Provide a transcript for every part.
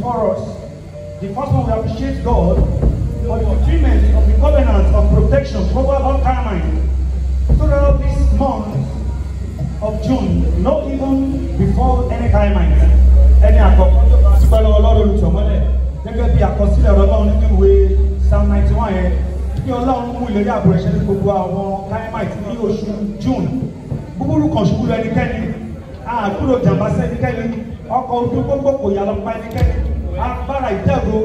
before us. The first one, we appreciate God for the fulfillment of the covenant of protection over all Carmine throughout this month of June, not even before any Carmine. Any àkọ́kọ́ tó bá sípẹ́ lọ́wọ́ Ọlọ́run olùtọ́mọ́lẹ̀ gẹ́gẹ́ bí àkọsílẹ̀ Ọlọ́run nínú ìwé Psalm 91 yẹn kí Ọlọ́run mú ìlérí ààbò ẹ̀ṣẹ̀ ní gbogbo àwọn Carmine ní oṣù June. Búburú kan ṣubú lọ ẹnikẹ́ni, àkúrò jàmbá sẹ́nikẹ́ni, ọkọ̀ ojú gbogbo kò yà lọ pa ẹnikẹ́ni. And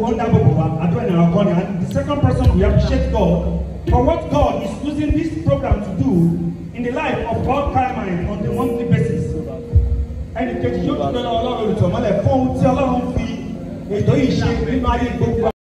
the second person, we appreciate God for what God is using this program to do in the life of all Carmine on a monthly basis. And the